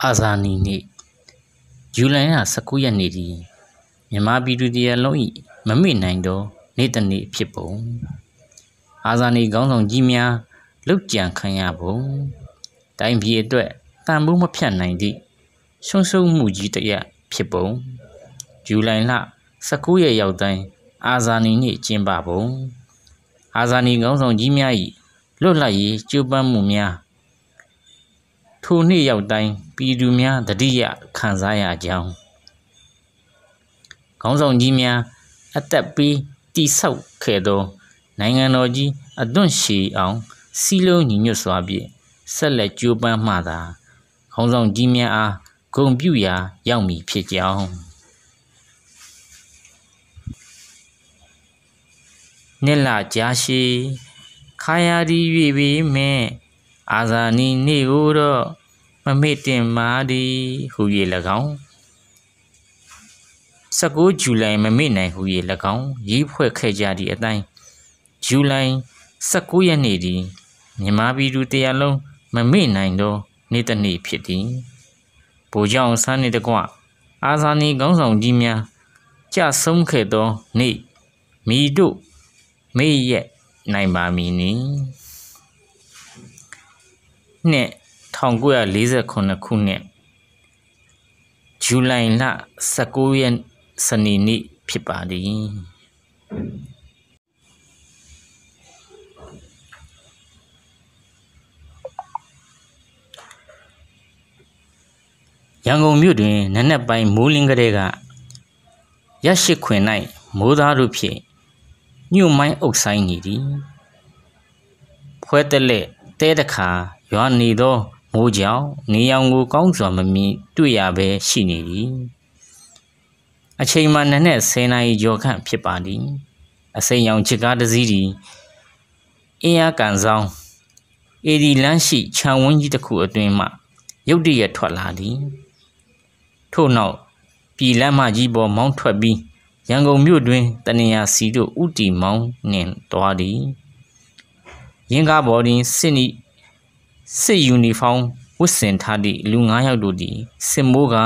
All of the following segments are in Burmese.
အာဇာနည်နေ့ဇူလိုင်လ19ရက်နေ့သည်မြန်မာပြည်သူတရားလုံး၏မမေ့နိုင်သောနေ့တစ်နေ့ဖြစ်ပုံအာဇာနည်ခေါင်းဆောင်ကြီးများလုပ်ကြံခံရပုံတိုင်းပြည်အတွက်တန်ဖိုးမဖြတ်နိုင်သည့်ရှုံးရှုံးမှုကြီးတစ်ရပ်ဖြစ်ပုံဇူလိုင်လ19ရက်ရောက်တိုင်းအာဇာနည်နေ့ကျင်းပပုံအာဇာနည်ခေါင်းဆောင်ကြီးများ၏လွတ်လပ်ရေးကြိုးပမ်းမှုများထိုနေ့ရောက်တိုင်းပြည်သူများတတိယခံစားရကြောင်းခေါင်းဆောင်ကြီးများအသက်ပေးတည်ဆောက်ခဲ့သောနိုင်ငံတော်ကြီးအသွင်ရှည်အောင်စီးလုံးညီညွတ်စွာဖြင့်ဆက်လက်ကြိုးပမ်းမှသာခေါင်းဆောင်ကြီးများအားဂုဏ်ပြုရာရောက်မည်ဖြစ်ကြောင်းနှစ်လကြာရှည်ခါယာဒီ၍ပေမဲ့အာဇာနည်နေ့ကိုတော့မမေ့တင်ပါသည်ဟူ၍၎င်း19ဇူလိုင်မမေ့နိုင်ဟူ၍၎င်းရေးဖွဲ့ခဲ့ကြသည့်အတိုင်းဇူလိုင်19ရက်နေ့သည်မြန်မာပြည်သူတရားလုံးမမေ့နိုင်သောနေ့တစ်နေ့ဖြစ်သည်ဗိုလ်ချုပ်အောင်ဆန်းနှင့်တကွအာဇာနည်ခေါင်းဆောင်ကြီးများကြဆုံးခဲ့သောနေ့မိတို့မေ့ရက်နိုင်ပါမည်နီနှစ်1948ခုနှစ်ဇူလိုင်လ19ရက်စနေနေ့ဖြစ်ပါသည်ရန်ကုန်မြို့တွင်နံနက်ပိုင်းမိုးလင်းကလေးကရရှိခွင်၌မိုးသားတို့ဖြင့်ညှို့မိုင်းအုပ်ဆိုင်နေသည်ဖွဲတလက်တဲတခါရွာနေသောမိုးကြောင့်နေရောင်ကိုကောင်းစွာမမြင်တွေ့ရဘဲရှိနေသည်အချိန်မှနံနက်10နာရီကျော်ခန့်ဖြစ်ပါသည်အစိမ်းရောင်ချစ်ကားတစ်စီးသည်အင်းအားကန်ဆောင်အေဒီလန်းရှိခြံဝန်းကြီးတစ်ခုအတွင်းမှရုတ်တရက်ထွက်လာသည်ထို့နောက်ပြည်လမ်းမကြီးပေါ်မောင်းထွက်ပြီးရန်ကုန်မြို့တွင်တနေရာစီတို့ဥတီမောင်းနှင့်သွားသည်ရင်းကားပေါ်တွင်စစ်ယူနီဖောင်းဝတ်ဆင်ထားသည့်လူ9ယောက်တို့သည်စစ်မိုးက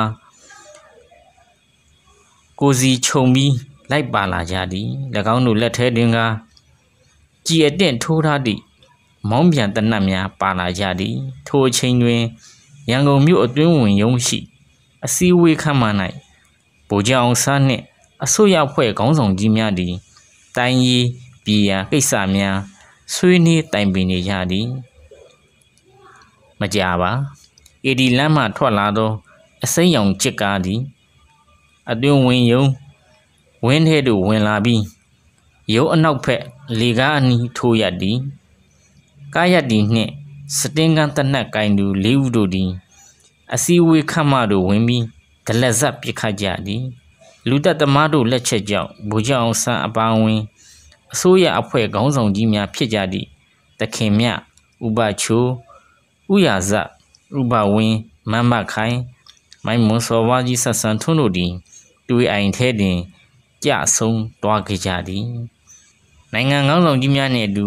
ကိုစီခြုံပြီးလိုက်ပါလာကြသည်၎င်းတို့လက်ထဲတွင်ကကြည်အတင့်ထိုးထားသည့်မောင်းပြန်တနတ်များပါလာကြသည်ထိုအချိန်တွင်ရန်ကုန်မြို့အတွင်းဝင်ရုံးရှိအစည်းအဝေးခန်းမ၌ဗိုလ်ချုပ်အောင်ဆန်းနှင့်အစိုးရအဖွဲ့ခေါင်းဆောင်ကြီးများသည်တိုင်းရေးပြည်ရာကိစ္စများဆွေးနွေးတိုင်ပင်နေကြသည်မကြပါအေဒီလမ်းမှထွက်လာသောအစိမ်းရောင်ချစ်ကားသည်အတွင်းဝင်ရုံဝင်းထဲသို့ဝင်လာပြီးရုံအနောက်ဘက်လေကားအနီးထိုးရသည်ကားရသည်နှင့်စတင်းကန်းတနတ်ကိုင်သူ၄ဦးတို့သည်အစည်းအဝေးခန်းမသို့ဝင်ပြီးဂလက်ဇက်ပစ်ခတ်ကြသည်လူတပ်သမားတို့လက်ချက်ကြောင့်ဗိုလ်ချုပ်အောင်ဆန်းအပါအဝင်အစိုးရအဖွဲ့ခေါင်းဆောင်ကြီးများဖြစ်ကြသည့်တခင်မြဥပချိုးဥရဇဥပဝင်းမန်းမခိုင်မိုင်းမွန်စော်ဝါကြီးဆက်ဆန်းထွန်းတို့သည်တွေးအိမ်ထဲတွင်ကြဆုံးသွားခဲ့ကြသည်နိုင်ငံခေါင်းဆောင်ကြီးများနှင့်အတူ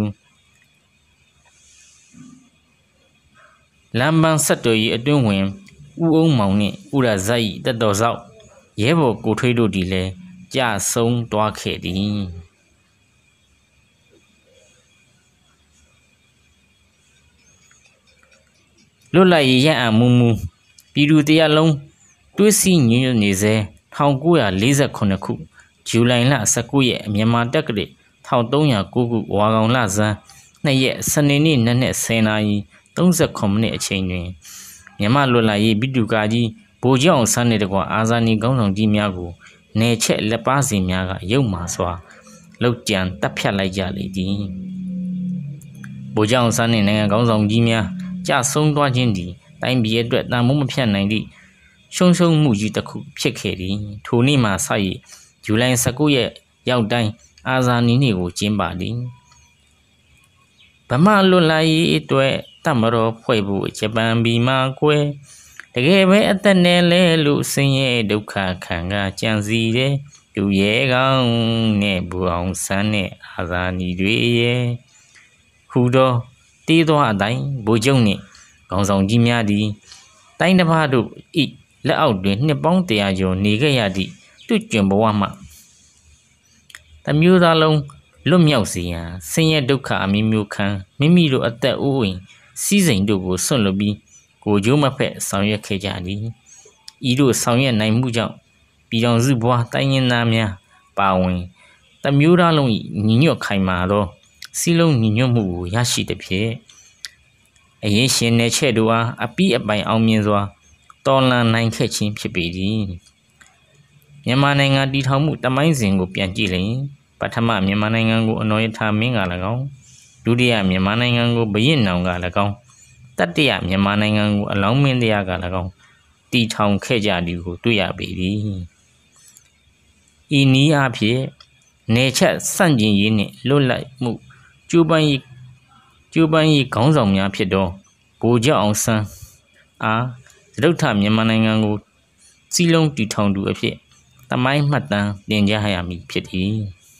လမ်းပန်းဆက်သွယ်ရေးအတွင်းဝင်ဦးအုံးမောင်နှင့်ဥရဇ၏တက်တော်ဆောက်ရဲဘော်ကိုထွေးတို့သည်လည်းကြဆုံးသွားခဲ့သည်လွတ်လပ်ရေးရအံ့မူမူပြည်သူတရားလုံးတွေးစီညွတ်နေစေ1948ခုဇူလိုင်လ19ရက်မြန်မာတက္ကရာ1309ခုဝါကောင်လဆန်း2ရက်စနေနေ့နံနက်10နာရီ39မိနစ်အချိန်တွင်မြန်မာလွတ်လပ်ရေးပြည်သူ့ကာကြီးဗိုလ်ချုပ်အောင်ဆန်းနှင့်တကွအာဇာနည်ခေါင်းဆောင်ကြီးများကိုနယ်ချက်လက်ပါစီများကရုပ်မာစွာလောက်ကြံတပ်ဖြတ်လိုက်ကြလေသည်ဗိုလ်ချုပ်အောင်ဆန်းနှင့်နိုင်ငံခေါင်းဆောင်ကြီးများကြဆုံးသွားခြင်းသည်တိုင်းပြည်အတွက်တန်ဖိုးမဖြတ်နိုင်သည့်ရှုံးရှုံးမှုကြီးတစ်ခုဖြစ်ခဲ့သည်ထိုနေ့မှစ၍ဇူလိုင်19ရက်ရောက်တိုင်းအာဇာနည်နေ့ကိုကျင်းပသည်ဗမာလွတ်လပ်ရေးအတွက်တပ်မတော်ဖွဲ့ဖို့ဂျပန်ပြည်မှာကွယ်တကယ်ပဲအသက်နဲ့လဲလို့ဆင်းရဲဒုက္ခခံကကြံစီတဲ့သူရဲကောင်းနဲ့ဘူအောင်ဆန်းနဲ့အာဇာနည်တွေရဲ့ဟူသောတေးသောအတိုင်းဗိုလ်ချုပ်နှင့်ခေါင်းဆောင်ကြီးများသည်တိုင်းတစ်ပါးတို့ဤလက်အောက်တွင်နှစ်ပေါင်း100ကျော်နေခဲ့ရသည့်တွေ့ကြုံဘဝမှတစ်မျိုးသားလုံးလွတ်မြောက်စေရန်ဆင်းရဲဒုက္ခအမျိုးမျိုးခံမိမိတို့အသက်အိုးအိမ်စီးစိမ်တို့ကိုဆွန့်လွတ်ပြီးကိုကြိုးမဖက်ဆောင်ရွက်ခဲ့ကြသည်ဤတို့ဆောင်ရွက်နိုင်မှုကြောင့်ပြည်တော်စုဘွားတိုင်းရင်းသားများပါဝင်တစ်မျိုးသားလုံး၏ညီညွတ်ခိုင်မာသောစီးလုံးညီညွတ်မှုကိုရရှိသည်ဖြင့်အရင်ရှင်နယ်ချက်တို့အားအပိအပိုင်အောင်မြင်စွာတော်လှန်နိုင်ခဲ့ခြင်းဖြစ်ပေသည်မြန်မာနိုင်ငံတည်ထောင်မှုတမိုင်းစဉ်ကိုပြန်ကြည့်လျင်ပထမမြန်မာနိုင်ငံကိုအနော်ရထာမင်းက၎င်းဒုတိယမြန်မာနိုင်ငံကိုဘုရင့်နောင်က၎င်းတတိယမြန်မာနိုင်ငံကိုအလောင်းမင်းတရားက၎င်းတည်ထောင်ခဲ့ကြသည်ကိုတွေ့ရပေသည်ဤနည်းအားဖြင့်နေချက်စန့်ကျင်ရေးနှင့်လွတ်လပ်မှုကျိုးပန်းရေးခေါင်းဆောင်များဖြစ်သောဗိုလ်ချုပ်အောင်ဆန်းအားစတုတ္ထမြန်မာနိုင်ငံကိုစီးလုံးတည်ထောင်သူအဖြစ်သမိုင်းမှတ်တမ်းတင်ကြရမည်ဖြစ်သည်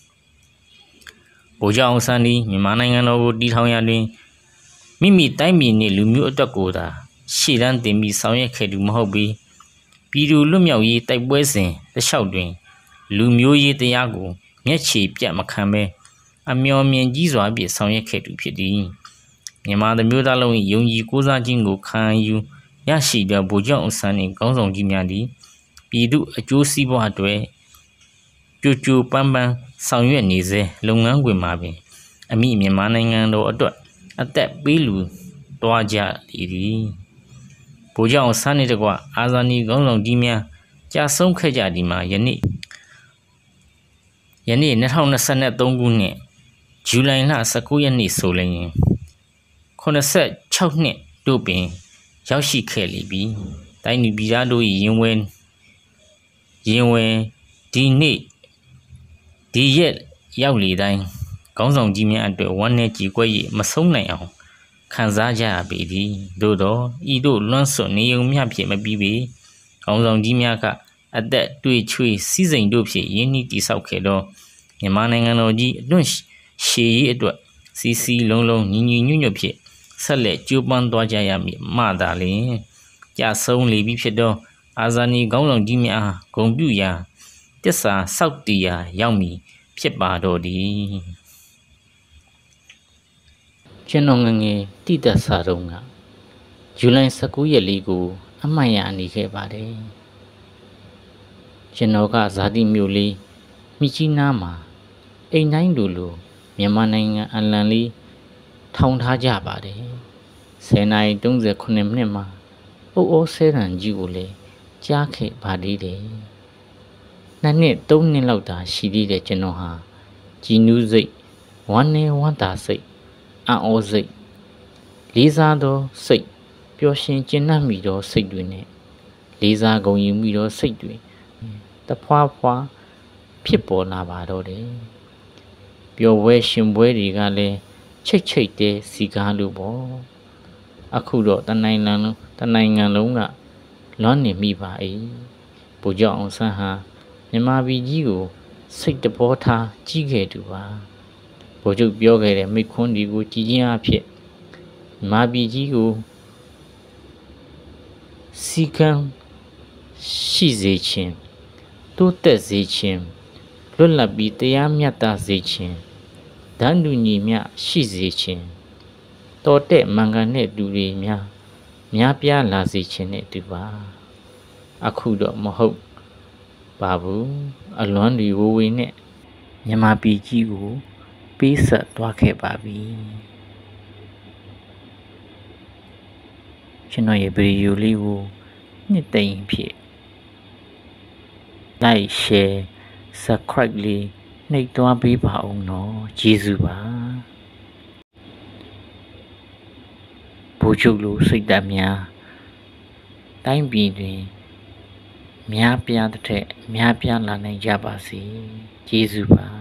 ဗိုလ်ချုပ်အောင်ဆန်းသည်မြန်မာနိုင်ငံတော်ကိုတည်ထောင်ရာတွင်မိမိတိုင်းပြည်နှင့်လူမျိုးအတွက်ကိုသာရှေ့တန်းတင်ပြီးဆောင်ရွက်ခဲ့သူမဟုတ်ပြီးပြည်သူလွတ်မြောက်ရေးတိုက်ပွဲစဉ်တစ်လျှောက်တွင်လူမျိုးရေးတရားကိုမျက်ခြေပြတ်မခံဘဲအမျှော်မြင်ကြီးစွာဖြင့်ဆောင်ရွက်ခဲ့သူဖြစ်သည်မြန်မာလူမျိုးသားလုံး၏ယုံကြည်ကိုးစားခြင်းကိုခံယူရရှိသောဗိုလ်ချုပ်အောင်ဆန်းနှင့်ခေါင်းဆောင်ကြီးများသည်ပြည်သူအကျိုးစီးပွားအတွက်ကြိုပန်းဆောင်ရွက်နေစေလုပ်ငန်းခွင်မှာပင်အမိမြန်မာနိုင်ငံတော်အတွက်အသက်ပေးလူသွားကြသည်ဗိုလ်ချုပ်အောင်ဆန်းနှင့်တကွအာဇာနည်ခေါင်းဆောင်ကြီးများကြာဆုံးခဲ့ကြသည်မှာယနေ့2023ခုနှစ်ဇူလိုင်လ19ရက်နေ့ဆိုလျင်86နှစ်တို့ပင်ရောက်ရှိခဲ့လေပြီတိုင်းပြည်ပြည်သားတို့၏ရင်ဝင်ဒီနေ့ဒီရက်ရောက်လေတိုင်းခေါင်းဆောင်ကြီးများအတွက်ဝမ်းနည်းကြေကွဲ၍မဆုံးနိုင်အောင်ခံစားကြရပေသည်သို့သောဤတို့လွမ်းဆွနေုံမျှဖြင့်မပြီးပေခေါင်းဆောင်ကြီးများကအသက်တွေ့ချွေစီးစိမ်တို့ဖြင့်ရင်းနှီးတည်ဆောက်ခဲ့သောမြန်မာနိုင်ငံတော်ကြီးအတွန့်ရှည်ရေးအတွက်စီလုံးညီညွတ်ဖြင့်ဆက်လက်ကြိုးပမ်းသွားကြရမည်မှသာလျှင်ကြဆုံးလေပြီဖြစ်သောအာဇာနည်ခေါင်းဆောင်ကြီးများဂုဏ်ပြုရာတစ္ဆာစောက်တည်ရာရောက်မည်ဖြစ်ပါတော့သည်ကျွန်တော်ငငယ်တိသက်စာတုံးကဇူလိုင်19ရက်လေးကိုအမှတ်ရနေခဲ့ပါတယ်ကျွန်တော်ကဇာတိမြို့လေးမြစ်ကြီးနားမှာအိမ်တိုင်းလိုမြန်မာနိုင်ငံအလံလေးထောင်ထားကြပါတယ်10:39မိနစ်မှာအုပ်အိုးဆဲတံကြီးကိုလည်းကြားခဲ့ပါသေးတယ်2 နှစ်3 နှစ်လောက်သာရှိသေးတယ်ကျွန်တော်ဟာကြည်နူးစိတ်ဝမ်းနေဝမ်းသာစိတ်အံ့ဩစိတ်လေးစားသောစိတ်ပျော်ရွှင်ကျဉ်းနှံ့မိသောစိတ်တွေနဲ့လေးစားဂုဏ်ယူမိသောစိတ်တွေတဖွာဖြစ်ပေါ်လာပါတော့တယ်ပျော်ပွဲရှင်ပွဲတွေကလည်းချိတ်တဲ့စီကားလို့ပေါ့အခုတော့တနိုင်ငံလုံးကလွမ်းနေမိပါ၏ဗိုလ်ချုပ်အောင်ဆန်းဟာမြန်မာပြည်ကြီးကိုစိတ်တဘောထားကြီးခဲ့သူပါဗိုလ်ချုပ်ပြောခဲ့တဲ့မိခွန်းဒီကိုကြည်ချင်းအဖြစ်မြန်မာပြည်ကြီးကိုစီကံရှိစေခြင်းတိုးတက်စေခြင်းလွတ်လပ်ပြီးတရားမျှတစေခြင်းဒန်းတူညီမျှရှိစေခြင်းတော်တဲ့မှန်ကန်တဲ့လူတွေများပြားလာစေခြင်းနဲ့တူပါအခုတော့မဟုတ်ပါဘူးအလွမ်းတွေဝဝေနဲ့မြန်မာပြည်ကြီးကိုပေးဆက်သွားခဲ့ပါပြီကျွန်တော်ရဲ့ဗီဒီယိုလေးကိုနှစ်သိမ့်ဖြစ် like share subscribe လေးနှိပ်သွားပေးပါအောင်နော်ကျေးဇူးပါဗိုလ်ချုပ်လိုစိတ်ဓာတ်များတိုင်းပြည်တွင်များပြားတဲ့များပြားလာနိုင်ကြပါစေကျေးဇူးပါ